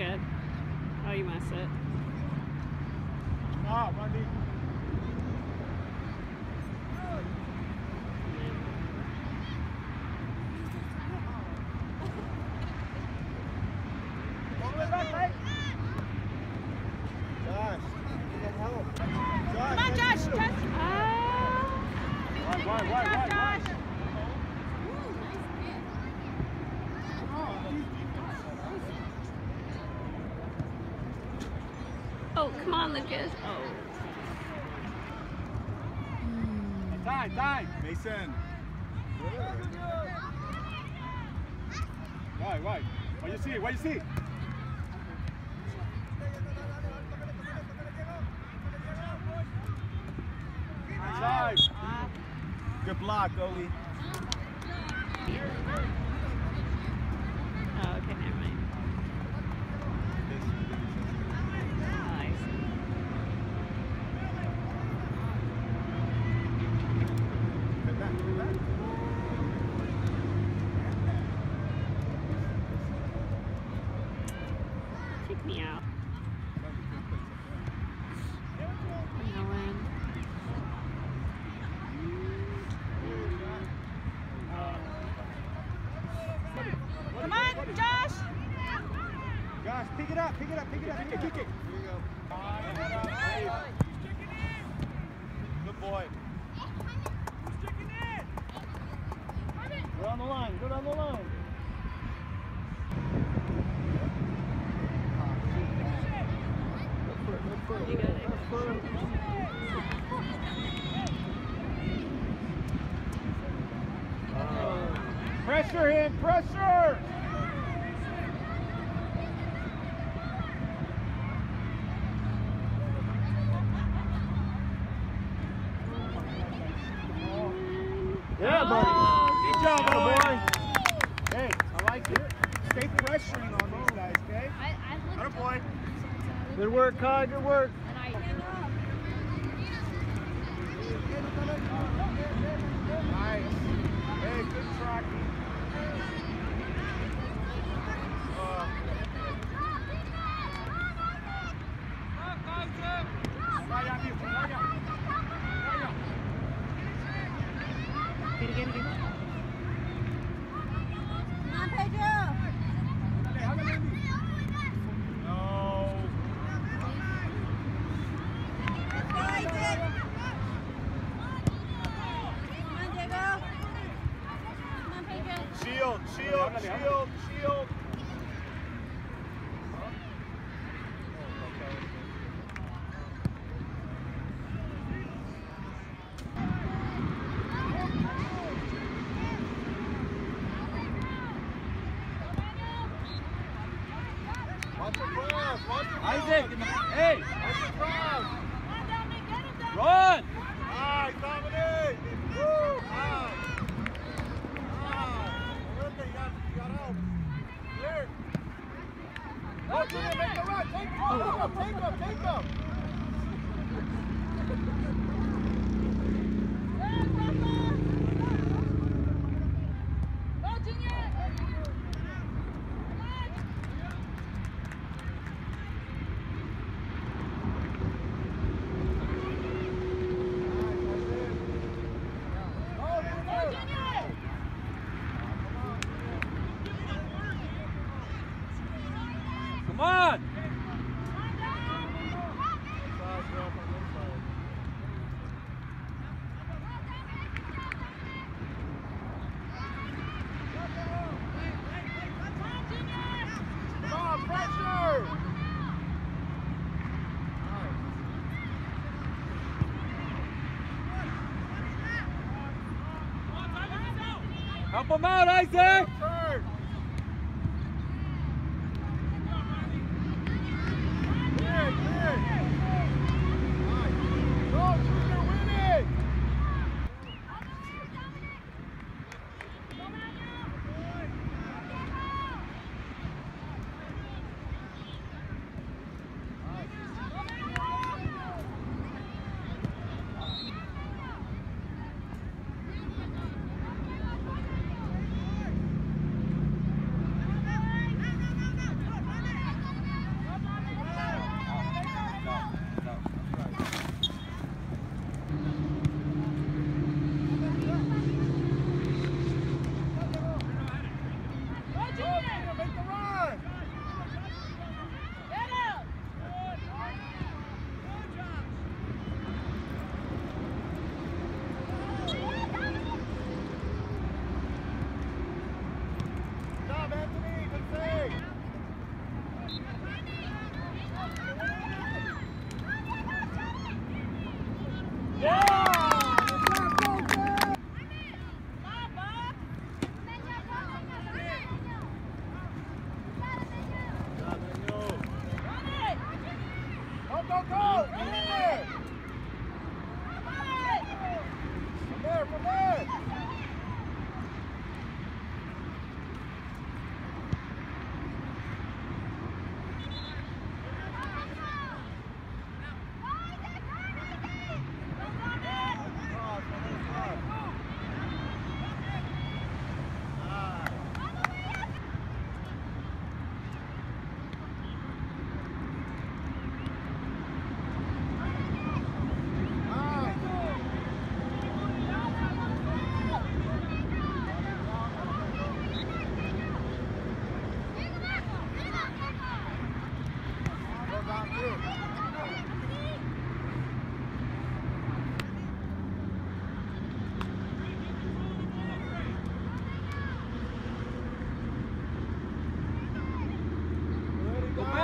good. Oh, you missed it. Ah, Randy. Come on, Josh. Why? Oh, come on, Lucas. Oh. Time. Mason. Why? What you see? Side. Good block, goalie. Oh, okay, never mind. Nice. Take me out. Come on, Josh. Josh, pick it up. Kick it. Here you go. Good boy. Go down the line. You got it. Pressure him, pressure! Yeah, buddy. Good job, little boy. Hey, I like it. Stay pressuring on these guys, okay? Good boy. Good work, Kai. Good work. Nice. Hey, good tracking. Get it. Come on, Pedro. No. Come on, Diego. Come on, Pedro. Shield. Isaac, hey! Run! Nice, Dominic! Woo! Nice! You got out. Clear! Go to him, make a run! Take him! Come on! Come on, pressure! Help him out, Isaac!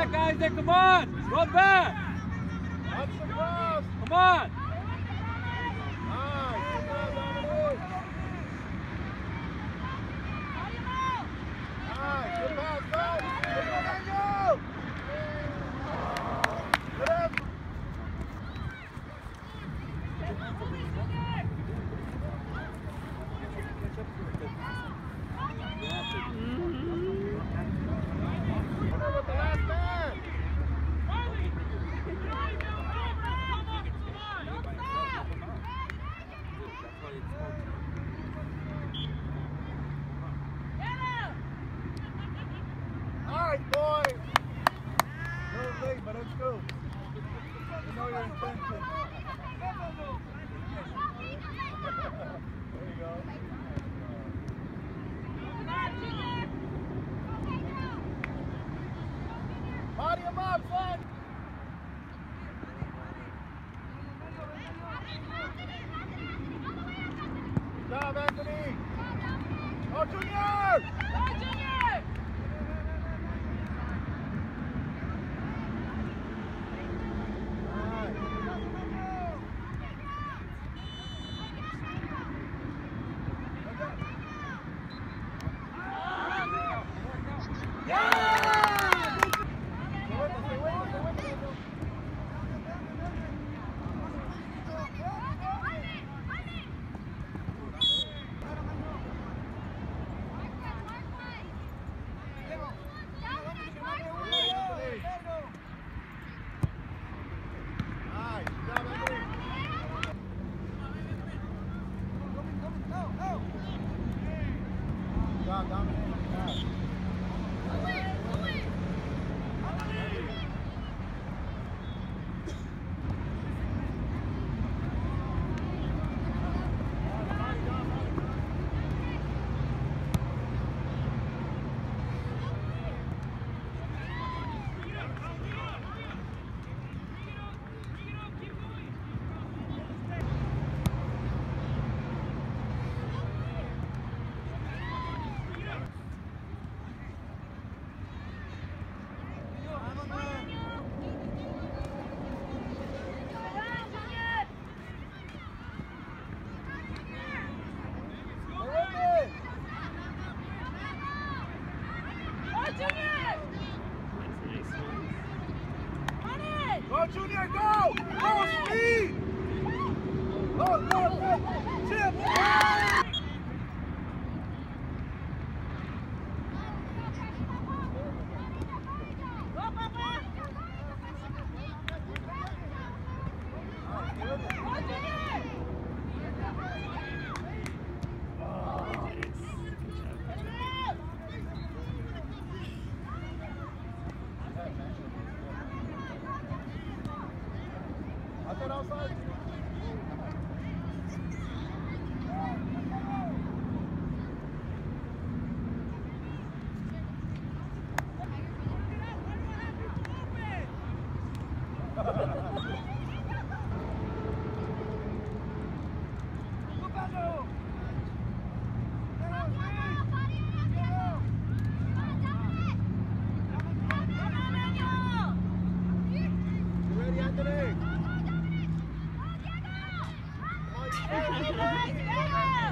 back, Isaac, come on! Run back! Watch the cross! Come on! Nice! Good pass, Dominic! Nice! Good pass, go! Good pass, go! Good up! With the last man! Alright, boys! A little late, but let's go. You know your intention. There you go. Body him up, son! Good job, Anthony! Go, Junior! Go, Junior, go! Go, speed! Go, go, go! Chip! Outside. Ready, Anthony?